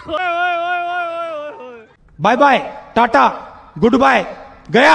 Bye bye tata goodbye गया।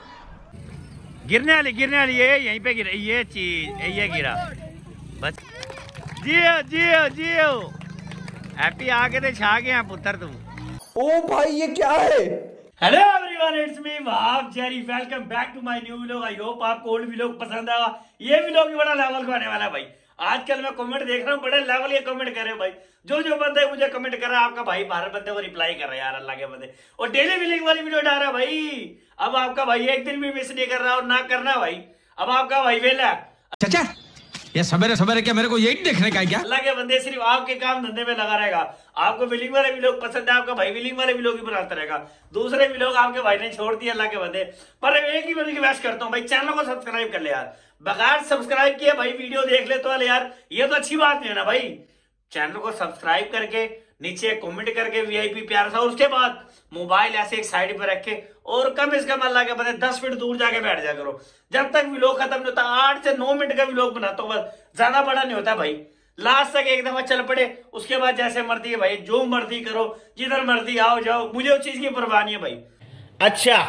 गिरने वाली ये यहीं पे गिरा, ये चीज ये गिरा बस। जियो जियो जियो हैप्पी आके तो छा गया पुत्र तुम। ओ भाई ये क्या है? Hello everyone, it's me Wahab Jerry, welcome back to my new vlog. I hope आपको ओल्ड व्लॉग पसंद आया। ये व्लॉग भी बड़ा लेवल का आने वाला है भाई। आजकल मैं कमेंट देख रहा हूँ, बड़े लेवल के कमेंट कर रहे हो भाई। जो बंदे मुझे कमेंट कर रहा है, आपका भाई बाहर बंदे को रिप्लाई कर रहा है यार, अल्लाह के बंदे। और डेली व्लॉग वाली वीडियो डाल रहा है भाई। अब आपका भाई एक दिन भी मिस नहीं कर रहा और ना करना भाई। अब आपका भाई वेला चाचा ये सवेरे क्या मेरे को यही देखने का है क्या? अल्लाह के बंदे सिर्फ आपके काम धंधे में लगा रहेगा। आपको व्लॉग वाले व्लॉग पसंद है, आपका भाई व्लॉग वाले व्लॉग ही बनाता रहेगा। दूसरे व्लॉग आपके भाई ने छोड़ दिया अल्लाह के बंदे। पर एक ही बंदे की रिक्वेस्ट करता हूँ भाई, चैनल को सब्सक्राइब कर ले यार। बगैर सब्सक्राइब किए भाई वीडियो देख ले तो यार ये तो अच्छी बात नहीं है ना भाई। चैनल को सब्सक्राइब करके नीचे कमेंट करके वीआईपी प्यार सा, उसके बाद मोबाइल ऐसे एक साइड पर रख के और कम से कम अल्लाह के बंदे 10 मिनट दूर जाके बैठ जा करो। जब तक व्लॉग खत्म नहीं होता 8 से 9 मिनट का व्लॉग बनाता हूँ बस, ज्यादा बड़ा नहीं होता भाई। लास्ट तक एक दफा चल पड़े, उसके बाद जैसे मर्जी है भाई, जो मर्जी करो, जिधर मर्जी आओ जाओ, मुझे उस चीज की परवाह नहीं है भाई। अच्छा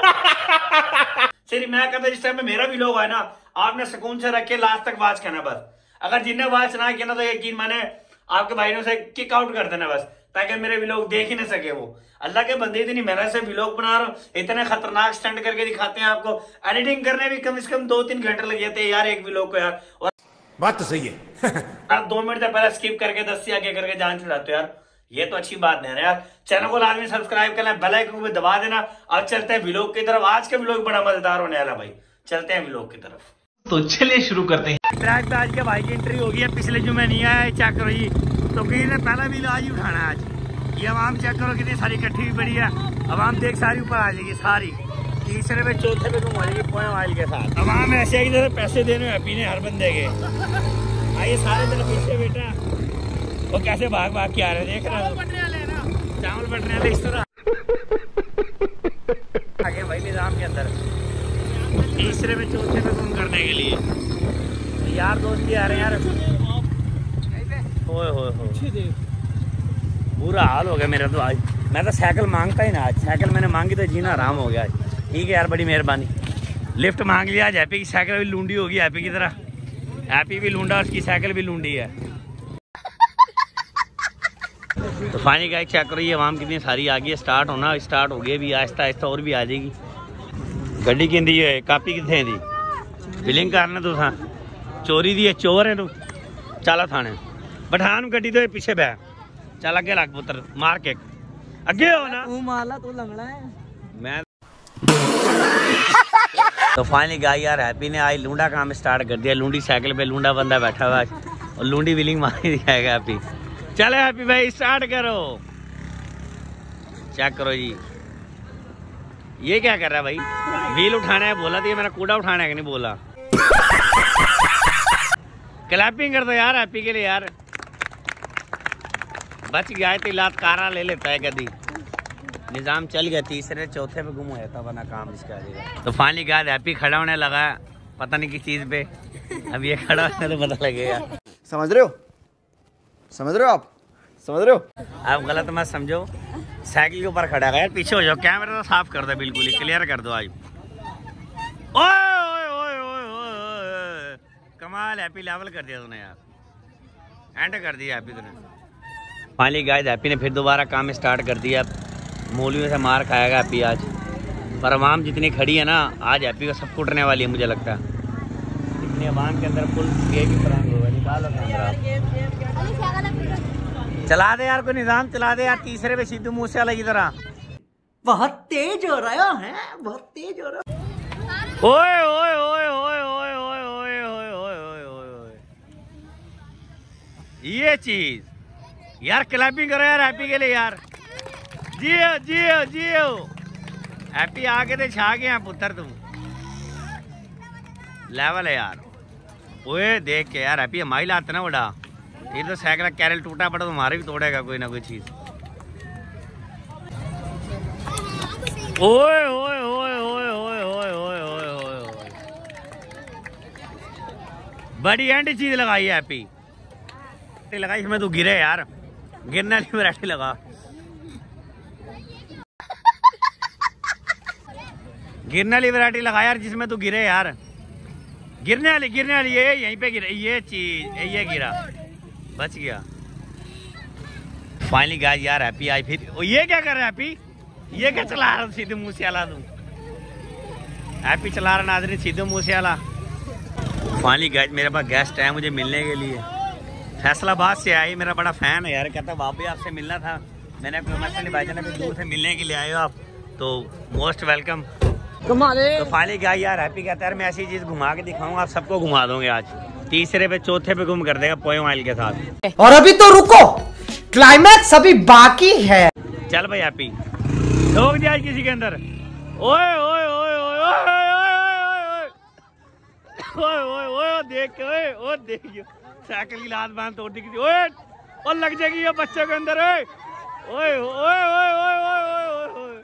सिर्फ मैं कहता जिस टाइम में मेरा व्लॉग है ना, आपने सुकून से रख के लास्ट तक वॉच करना बस। अगर जिन्हें वॉच ना किया ना तो यकीन माने आपके भाई ने उसे किक आउट कर देना बस, ताकि मेरे व्लॉग देख ही ना सके वो। अल्लाह के बंदे इतनी मेहनत से व्लॉग बना रहा हूँ, इतने खतरनाक स्टंट करके दिखाते हैं आपको। एडिटिंग करने भी कम से कम 2-3 घंटे लग जाते हैं यार एक व्लॉग को यार। और बात तो सही है। आप 2 मिनट से पहले स्किप करके 10 से आगे करके जान छुड़ाते हो यार, ये तो अच्छी बात नहीं है यार। चैनल को लाजमी सब्सक्राइब करना, बेल आइकन को दबा देना। अब चलते हैं व्लॉग की तरफ। आज का व्लॉग बड़ा मजेदार होने वाला भाई, चलते हैं व्लॉग की तरफ। तो चलिए शुरू करते हैं। ट्रैक पे आज के भाई की एंट्री होगी है, पिछले जुम्मे नहीं आया, चेक करो जी। तो किसी ने पहला व्लॉग आज ही उठाना है आज। ये आवाम चेक करो कितनी सारी इकट्ठी हुई पड़ी है। आवाम देख सारी ऊपर आ जाएगी सारी, तीसरे पे चौथे पे तुम आ जाएगी पोए वाइल के साथ। आवाम ऐसे है कि जैसे पैसे देने हैं पीने हर बंदे के। आइए सारे जरा पीछे बेटा, वो कैसे भाग भाग के आ रहे देख रहे हो। चावल बटने वाले इस तरह आगे भाई निजाम के अंदर, तीसरे पे चौथे पे गुम करने के लिए यार दोस्त भी आ रहे हैं यार। होए बुरा हाल हो गया मेरा तो आज। मैं तो साइकिल मांगता ही ना, आज साइकिल मैंने मांगी तो जीना आराम हो गया। ठीक है यार, बड़ी मेहरबानी। लिफ्ट मांग लिया आज। हैप्पी की साइकिल भी लूंडी होगी हैप्पी की तरह। हैप्पी भी लूंडा, उसकी साइकिल भी लूंडी है। तो फाइनली गाइस चेक करो ये आवाम कितनी सारी आ गई है। स्टार्ट हो गई भी, आहिस्ता आहिस्ता और भी आ जाएगी। गड्डी कहती है कापी कितने दी बिलिंग करना तुसा चोरी दी है, चोर है तू। चला थाने बठान गड्डी तो पीछे बह, चल अगे लग पुत्र, मार के अगे हो ना तू मारला, तू लंगड़ा है मैं। तो फाइनली गाई यार हैप्पी ने आज लूंडा काम स्टार्ट कर दिया। लूंडी साइकिल पे लूंडा बंदा बैठा हुआ है और लूंडी व्हीलिंग मार दिखाएगा हैप्पी। चले हैप्पी भाई स्टार्ट करो। चेक करो जी ये क्या कर रहा है भाई, व्हील उठाना है बोला था, मेरा कूड़ा उठाना है कि नहीं बोला। क्लैपिंग कर दो यार हैप्पी के लिए यार, बच गया तो लात कारा ले लेता है कभी। निजाम चल गया, तीसरे चौथे पे गुम हो जाता वरना काम इसका आ जाएगा। तो फाइनली गाय हैप्पी खड़ा होने लगा, पता नहीं किस चीज पे। अब ये खड़ा होने तो पता लगेगा। समझ रहे हो आप समझ रहे हो? आप गलत मत समझो, साइकिल के ऊपर खड़ा है यार। पीछे हो जाओ, कैमरा तो साफ कर दो, बिल्कुल ही क्लियर कर दो आज। ओए कमाल, हैप्पी लेवल कर दिया तूने यार, एंड कर दिया हैप्पी तूने। फाइनली गाइस हैप्पी ने फिर दोबारा काम स्टार्ट कर दिया। मौलवियों से मार खाएगा हैप्पी आज, पर आवाम जितनी खड़ी है ना आज हैप्पी को सब कुटने वाली है मुझे लगता है। इतनी आवाम के अंदर फुल निकालो चला दे यार, कोई निजाम चला दे यार। तीसरे पे सिद्धू मूसेवाला की तरह बहुत तेज हो रहा है, बहुत तेज हो रहा है। ओए ओए ओए ओए ओए ओए ओए ओए ओए ओए ओए ये चीज यार, क्लैपिंग करो यार हैप्पी के लिए यार। जियो जियो जियो हैप्पी आके तो छा गया पुत्र तुम, लेवल है यार। ओए देख के यार हैप्पी हमारी लात ना बड़ा, ये तो साइकिल कैरल टूटा पड़ा तो हमारे भी तोड़ेगा कोई ना कोई चीज। ओए ओए ओए ओए ओए ओए ओए ओए ओए बड़ी एंड चीज लगाई है हैप्पी, लगाई इसमें तू गिरे यार। गिरने वाली वैरायटी लगा, गिरने वाली वैरायटी लगा यार, जिसमें तू गिरे यार। गिरने वाली ये यहीं पे गिरे, ये चीज ये गिरा, बच गया। फाइनली गाइस यार हैप्पी आई फिर। ये क्या कर रहा है हैप्पी? ये क्या चला रहा सीधे मुंह से आला? तू हैप्पी चला रहा नाजरीन सीधे मुंह से आला। फाइनली गाइस मेरे पास गेस्ट है मुझे मिलने के लिए, फैसलाबाद से आई, मेरा बड़ा फैन है यार, कहता बाबी आपसे मिलना था। मैंने भाईजान अभी दूर से मिलने के लिए आए हो आप, तो मोस्ट वेलकम। तो फाइनली क्या यार हैप्पी कहता है मैं ऐसी चीज घुमा के दिखाऊंगा, आप सबको घुमा दोगे आज। तीसरे पे चौथे पे गुम कर देगा पोयो ऑयल के साथ। और अभी तो रुको, क्लाइमैक्स अभी बाकी है। चल भाई हैप्पी ठोक दिया आज किसी के अंदर। ओए ओए ओए ओए ओए ओए ओए देख, ओए ओ देखियो साइकिल की लात बांध तोड़ दी किसी। ओए और लग जाएगी ये बच्चों के अंदर। ओए ओए ओए ओए ओए ओए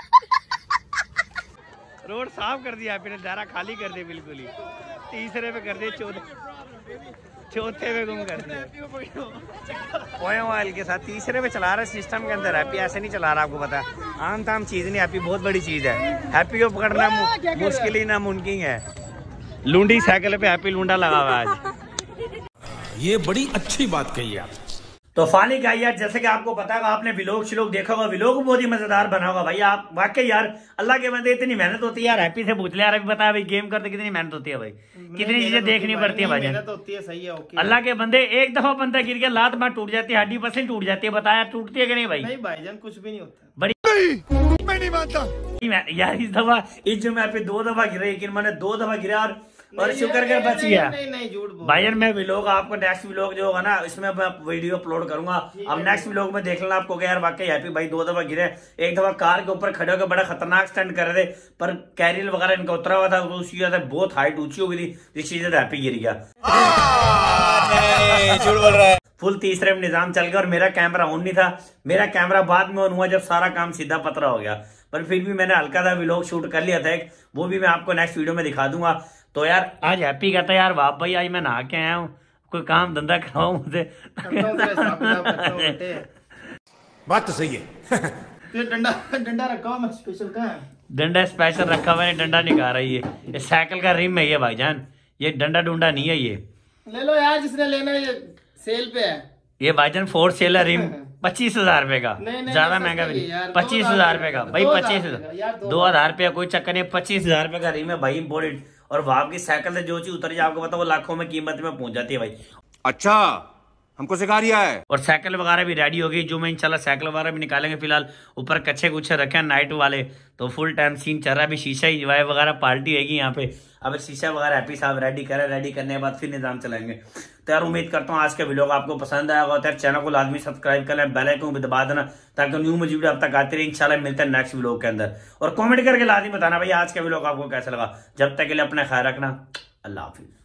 रोड साफ कर दिया हैप्पी ने, दायरा खाली कर दिया बिल्कुल ही। तीसरे पे कर दिया, चौथे पे गुम कर दिया पोयो ऑयल के साथ। तीसरे पे चला रहा है सिस्टम के अंदर हैप्पी, ऐसे नहीं चला रहा, आपको पता है आम ताम चीज नहीं हैप्पी, बहुत बड़ी चीज है। हैप्पी को पकड़ना मुश्किल ही नामुमकिन है। लूंडी साइकिल पे हैप्पी लूंडा लगा हुआ है आज। ये बड़ी अच्छी बात कही आप। तो फाइनली क्या यार, जैसे कि आपको पता है आपने व्लॉग शिलोग देखा होगा, व्लॉग बहुत ही मजेदार बना होगा भाई। आप वाकई यार अल्लाह के बंदे इतनी मेहनत होती है यार। हैप्पी से पूछ ले यार, अभी बता भाई गेम करते कितनी मेहनत होती है भाई, कितनी चीजें देखनी पड़ती है भाई। मेहनत होती है, सही है, ओके। अल्लाह के बंदे एक दफा बंदा गिर गया, लात मार टूट जाती है, हड्डी पसली टूट जाती है, बताया टूटती है कि नहीं भाई? नहीं भाईजान कुछ भी नहीं होता। बड़ी मैं नहीं मानता यार, इस दफा इस जो मैं पे 2 दफा गिरा, लेकिन मैंने 2 दफा गिरा और शुक्र कर बच गया। नहीं झूठ भाईजान। मैं व्लॉग आपको नेक्स्ट व्लॉग जो होगा ना इसमें मैं वीडियो अपलोड करूंगा, अब नेक्स्ट व्लॉग में देख लेना आपको क्या यार वाकई हैप्पी भाई 2 दफा गिरे। एक दफा कार के ऊपर खड़े होकर बड़ा खतरनाक स्टंट कर रहे थे, पर कैरियर वगैरह इनका उतरा हुआ था, उसकी वजह से बहुत हाइट ऊंची हो गई थी, इस चीज से हैप्पी गिर गया। झूठ बोल रहा है। फुल तीसरे में निजाम चल गया और मेरा कैमरा ऑन नहीं था, मेरा कैमरा बाद में ऑन हुआ जब सारा काम सीधा पतरा हो गया, पर फिर भी मैंने हल्का सा व्लॉग शूट कर लिया था एक, वो भी मैं आपको नेक्स्ट वीडियो में दिखा दूंगा। तो यार आज हैप्पी कहता है यार वाह भाई आज मैं नहा के आया हूँ, कोई काम धंधा कराओ मुझे। बात तो सही है। डंडा रखा हुआ मैं स्पेशल का है। डंडा स्पेशल रखा हुआ है, डंडा नहीं खा रही है, ये साइकिल का रिम है ये भाईजान, ये डंडा डुंडा नहीं है। ये ले लो यार जिसने लेना है, ये सेल पे है ये भाईजान, 4 सेल है रिम 25,000 रुपए का, ज्यादा महंगा भी नहीं, 25,000 रुपए का भाई, 25,000 2,000 रुपया कोई चक्कर नहीं, 25,000 रुपए का रिम है भाई इम्पोर्टेंट। और वहां की साइकिल से जो चीज उतर जाए आपको पता वो लाखों में कीमत में पहुंच जाती है भाई। अच्छा हमको सिखा रिया है। और साइकिल वगैरह भी रेडी हो गई, जो मैं इंशाल्लाह साइकिल वगैरह भी निकालेंगे। फिलहाल ऊपर कच्चे कुछ रखे हैं नाइट वाले, तो फुल टाइम सीन चल रहा है। अभी शीशा ही वाई वगैरह पार्टी रहेगी यहाँ पे, अब शीशा वगैरह हैप्पी साहब रेडी करे, रेडी करने के बाद फिर निजाम चलाएंगे। तो यार उम्मीद करता हूँ आज का वीडियो आपको पसंद आया होगा, तो यार चैनल को लाजमी सब्सक्राइब कर लें, बेल आइकन भी दबा देना ताकि न्यू मुझे वीडियो अब तक आती रहे। इंशाल्लाह मिलते हैं नेक्स्ट वीडियो के अंदर, और कमेंट करके लाजमी बताना भाई आज का वीडियो आपको कैसा लगा। जब तक के लिए अपना ख्याल रखना, अल्लाह हाफिज।